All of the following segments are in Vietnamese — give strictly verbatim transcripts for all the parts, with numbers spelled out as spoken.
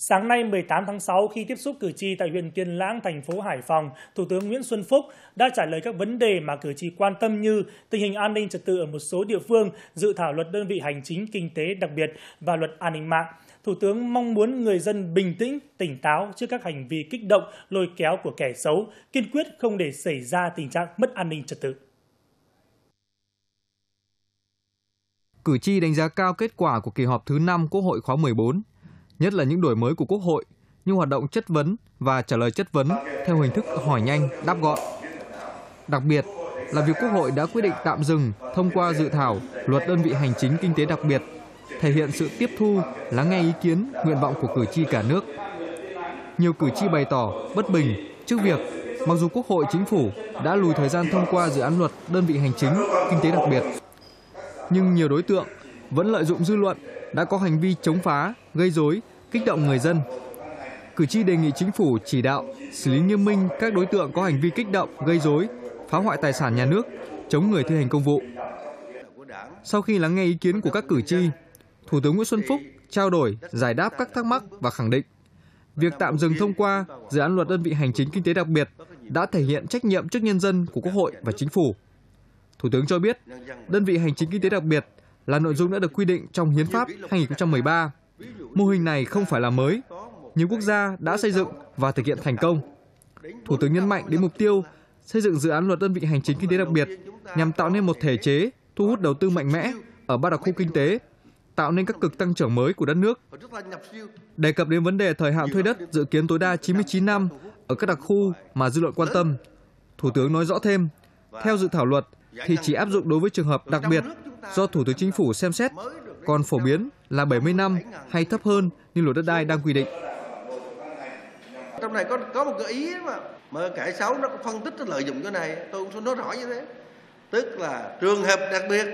Sáng nay mười tám tháng sáu, khi tiếp xúc cử tri tại huyện Tiên Lãng, thành phố Hải Phòng, Thủ tướng Nguyễn Xuân Phúc đã trả lời các vấn đề mà cử tri quan tâm như tình hình an ninh trật tự ở một số địa phương, dự thảo luật đơn vị hành chính kinh tế đặc biệt và luật an ninh mạng. Thủ tướng mong muốn người dân bình tĩnh, tỉnh táo trước các hành vi kích động, lôi kéo của kẻ xấu, kiên quyết không để xảy ra tình trạng mất an ninh trật tự. Cử tri đánh giá cao kết quả của kỳ họp thứ năm Quốc hội khóa mười bốn, nhất là những đổi mới của Quốc hội như hoạt động chất vấn và trả lời chất vấn theo hình thức hỏi nhanh, đáp gọn. Đặc biệt là việc Quốc hội đã quyết định tạm dừng thông qua dự thảo luật đơn vị hành chính kinh tế đặc biệt, thể hiện sự tiếp thu, lắng nghe ý kiến, nguyện vọng của cử tri cả nước. Nhiều cử tri bày tỏ bất bình trước việc mặc dù Quốc hội, Chính phủ đã lùi thời gian thông qua dự án luật đơn vị hành chính kinh tế đặc biệt, nhưng nhiều đối tượng vẫn lợi dụng dư luận đã có hành vi chống phá, gây rối, kích động người dân. Cử tri đề nghị Chính phủ chỉ đạo xử lý nghiêm minh các đối tượng có hành vi kích động, gây rối, phá hoại tài sản nhà nước, chống người thi hành công vụ. Sau khi lắng nghe ý kiến của các cử tri, Thủ tướng Nguyễn Xuân Phúc trao đổi, giải đáp các thắc mắc và khẳng định việc tạm dừng thông qua dự án luật đơn vị hành chính kinh tế đặc biệt đã thể hiện trách nhiệm trước nhân dân của Quốc hội và Chính phủ. Thủ tướng cho biết, đơn vị hành chính kinh tế đặc biệt là nội dung đã được quy định trong Hiến pháp hai nghìn không trăm mười ba. Mô hình này không phải là mới, nhiều quốc gia đã xây dựng và thực hiện thành công. Thủ tướng nhấn mạnh đến mục tiêu xây dựng dự án luật đơn vị hành chính kinh tế đặc biệt nhằm tạo nên một thể chế thu hút đầu tư mạnh mẽ ở ba đặc khu kinh tế, tạo nên các cực tăng trưởng mới của đất nước. Đề cập đến vấn đề thời hạn thuê đất dự kiến tối đa chín mươi chín năm ở các đặc khu mà dư luận quan tâm, Thủ tướng nói rõ thêm, theo dự thảo luật thì chỉ áp dụng đối với trường hợp đặc biệt do Thủ tướng Chính phủ xem xét, còn phổ biến là bảy mươi năm hay thấp hơn như luật đất đai đang quy định. Trong này có có một cái ý mà mà kẻ xấu nó có phân tích nó lợi dụng cái này, tôi cũng nói rõ như thế. Tức là trường hợp đặc biệt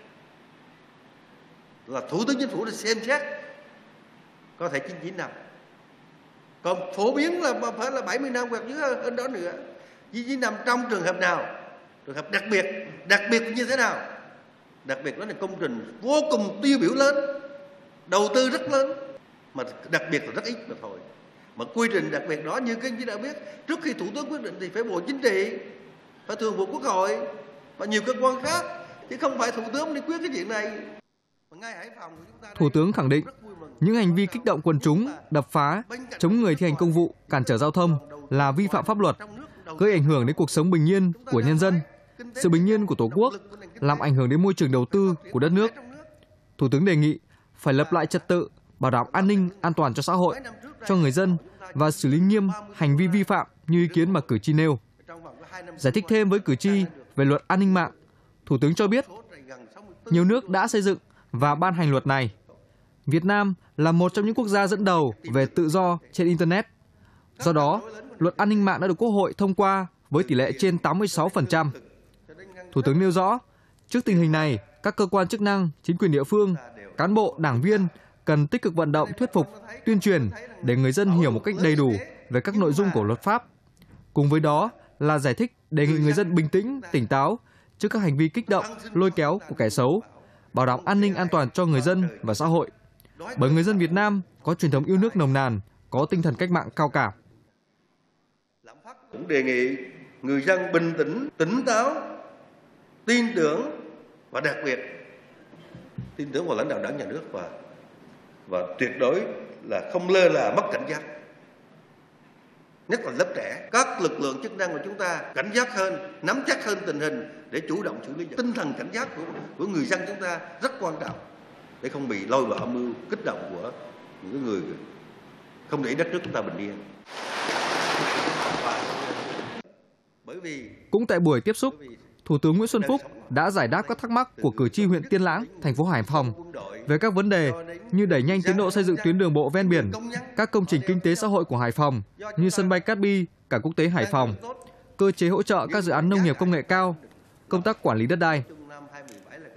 là Thủ tướng Chính phủ đã xem xét có thể chín mươi chín năm. Còn phổ biến là phải là bảy mươi năm hoặc dưới hơn đó nữa. chín mươi chín năm trong trường hợp nào? Trường hợp đặc biệt, đặc biệt như thế nào? Đặc biệt đó là công trình vô cùng tiêu biểu lớn, đầu tư rất lớn, mà đặc biệt là rất ít mà thôi. Mà quy trình đặc biệt đó như các anh chị đã biết, trước khi Thủ tướng quyết định thì phải Bộ Chính trị, phải Thường vụ Quốc hội và nhiều cơ quan khác, chứ không phải Thủ tướng đi quyết cái chuyện này. Thủ tướng khẳng định những hành vi kích động quần chúng, đập phá, chống người thi hành công vụ, cản trở giao thông là vi phạm pháp luật, gây ảnh hưởng đến cuộc sống bình yên của nhân dân, sự bình yên của Tổ quốc, làm ảnh hưởng đến môi trường đầu tư của đất nước. Thủ tướng đề nghị phải lập lại trật tự, bảo đảm an ninh, an toàn cho xã hội, cho người dân và xử lý nghiêm hành vi vi phạm như ý kiến mà cử tri nêu. Giải thích thêm với cử tri về luật an ninh mạng, Thủ tướng cho biết nhiều nước đã xây dựng và ban hành luật này. Việt Nam là một trong những quốc gia dẫn đầu về tự do trên Internet. Do đó, luật an ninh mạng đã được Quốc hội thông qua với tỷ lệ trên tám mươi sáu phần trăm. Thủ tướng nêu rõ, trước tình hình này, các cơ quan chức năng, chính quyền địa phương, cán bộ, đảng viên cần tích cực vận động, thuyết phục, tuyên truyền để người dân hiểu một cách đầy đủ về các nội dung của luật pháp. Cùng với đó là giải thích đề nghị người dân bình tĩnh, tỉnh táo trước các hành vi kích động, lôi kéo của kẻ xấu, bảo đảm an ninh an toàn cho người dân và xã hội. Bởi người dân Việt Nam có truyền thống yêu nước nồng nàn, có tinh thần cách mạng cao cả. Cũng đề nghị người dân bình tĩnh, tỉnh táo, tin tưởng và đặc biệt tin tưởng vào lãnh đạo Đảng, Nhà nước và và tuyệt đối là không lơ là mất cảnh giác. Nhất là lớp trẻ, các lực lượng chức năng của chúng ta cảnh giác hơn, nắm chắc hơn tình hình để chủ động xử lý. Tinh thần cảnh giác của, của người dân chúng ta rất quan trọng để không bị lôi vào âm mưu kích động của những người không để đất nước chúng ta bình yên. Bởi vì cũng tại buổi tiếp xúc, Thủ tướng Nguyễn Xuân Phúc đã giải đáp các thắc mắc của cử tri huyện Tiên Lãng, thành phố Hải Phòng về các vấn đề như đẩy nhanh tiến độ xây dựng tuyến đường bộ ven biển, các công trình kinh tế xã hội của Hải Phòng như sân bay Cát Bi, cảng quốc tế Hải Phòng, cơ chế hỗ trợ các dự án nông nghiệp công nghệ cao, công tác quản lý đất đai.